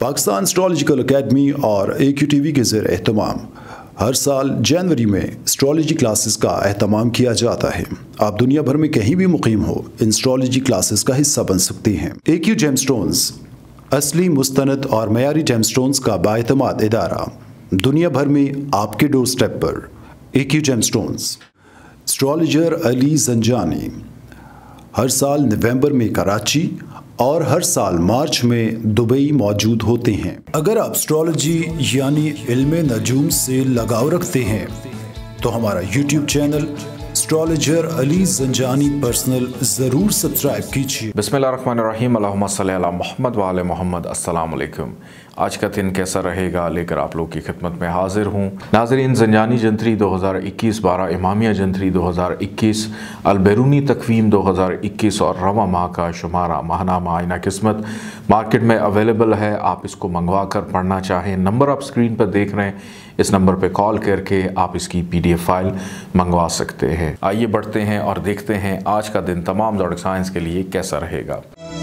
Pakistan astrological academy और AQTV के ज़ेर एहतमाम हर साल जनवरी में एस्ट्रोलॉजी क्लासेस का एहतमाम किया जाता है। आप दुनिया भर में कहीं भी मुकीम हो, इन एस्ट्रोलॉजी क्लासेस का हिस्सा बन सकते हैं। AQ जेमस्टोन्स असली, मुस्तनद और मयारी जेमस्टोन्स का बाएतमाद इदारा, दुनिया भर में आपके डोर स्टेप पर। AQ gemstones. Astrologer Ali Zanjani हर साल नवंबर में कराची और हर साल मार्च में दुबई मौजूद होते हैं। अगर आप एस्ट्रोलॉजी यानी इल्मे नजूम से लगाव रखते हैं तो हमारा YouTube channel astrologer Ali Zanjani personal ज़रूर सब्सक्राइब कीजिए। बिस्मिल्लाहिर्रहमानिर्रहीम, अल्लाहुम्मा सल्ली अला मोहम्मद व आले मोहम्मद। अस्सलाम वालेकुम। आज का दिन कैसा रहेगा लेकर आप लोग की खिदमत में हाजिर हूँ। नाज़रीन, जंजानी जंतरी 2021, 12 इमामिया जंतरी 2021, अलबैरूनी तकवीम 2021 और रवा माह का शुमारा माहनामा आइना किस्मत मार्केट में अवेलेबल है। आप इसको मंगवा कर पढ़ना चाहें, नंबर आप स्क्रीन पर देख रहे हैं, इस नंबर पर कॉल करके आप इसकी PDF फाइल मंगवा सकते हैं। आइए बढ़ते हैं और देखते हैं आज का दिन तमाम ज़ोडिक साइंस के लिए कैसा रहेगा।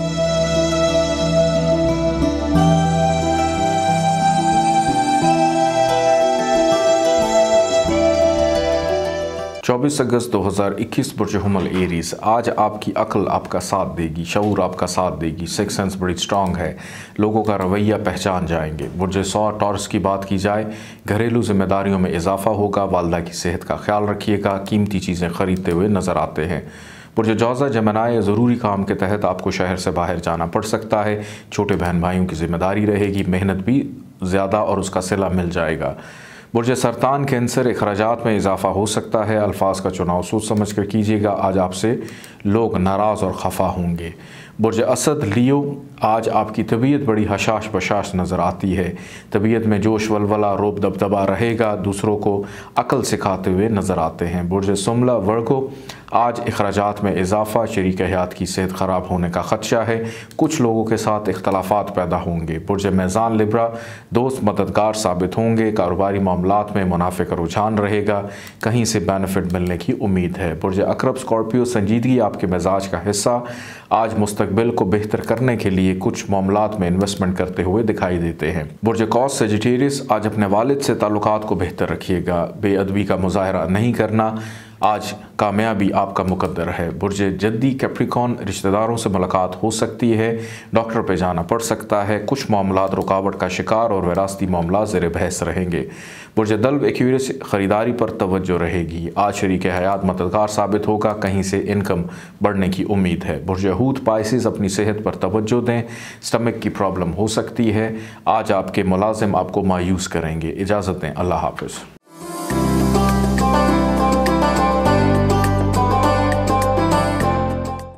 24 अगस्त 2021 बुर्ज हुमल एरीज। आज आपकी अक्ल आपका साथ देगी, शऊर आपका साथ देगी, सिक्स सेंस बड़ी स्ट्रॉन्ग है, लोगों का रवैया पहचान जाएंगे। बुर्ज 100 टॉरस की बात की जाए, घरेलू जिम्मेदारियों में इजाफा होगा, वालदा की सेहत का ख्याल रखिएगा, कीमती चीज़ें खरीदते हुए नज़र आते हैं। बुर्ज जौज़ा जमनाए, ज़रूरी काम के तहत आपको शहर से बाहर जाना पड़ सकता है, छोटे बहन भाइयों की जिम्मेदारी रहेगी, मेहनत भी ज़्यादा और उसका सिला मिल जाएगा। बुर्ज सरतान कैंसर, अखराजात में इजाफा हो सकता है, अल्फाज का चुनाव सोच समझ कर कीजिएगा, आज आपसे लोग नाराज़ और खफा होंगे। बुर्ज असद लियो, आज आपकी तबीयत बड़ी हशाश बशाश नज़र आती है, तबीयत में जोश वलवला रोब दबदबा रहेगा, दूसरों को अकल सिखाते हुए नज़र आते हैं। बुर्ज सुमला वर्गो, आज अखराजात में इजाफा, शरीक हयात की सेहत ख़राब होने का ख़दशा है, कुछ लोगों के साथ इख्तलाफात पैदा होंगे। बुर्ज मैज़ान लिब्रा, दोस्त मददगार साबित होंगे, कारोबारी मामलात में मुनाफे का रुझान रहेगा, कहीं से बेनिफिट मिलने की उम्मीद है। बुर्ज अकरब स्कॉर्पियो, संजीदगी आपके मिजाज का हिस्सा, आज मुस्तकबिल को बेहतर करने के लिए कुछ मामलात में इन्वेस्टमेंट करते हुए दिखाई देते हैं। बुर्ज कौस सेजिटेरियस, आज अपने वालिद से ताल्लुकात को बेहतर रखिएगा, बेअदबी का मुजाहरा नहीं करना, आज कामयाबी आपका मुकद्दर है। बुर्ज जद्दी कैप्रिकॉन, रिश्तेदारों से मुलाकात हो सकती है, डॉक्टर पे जाना पड़ सकता है, कुछ मामलात रुकावट का शिकार और विरासती मामला ज़ेर बहस रहेंगे। बुर्ज दल्ब एक्यूरियस, ख़रीदारी पर तवज्जो रहेगी, आज शरीक हयात मददगार साबित होगा, कहीं से इनकम बढ़ने की उम्मीद है। बुर्ज हूत पाइसिस, अपनी सेहत पर तवज्जो दें, स्टमक की प्रॉब्लम हो सकती है, आज आपके मुलाजिम आपको मायूस करेंगे। इजाज़त दें, अल्लाह हाफ़िज़।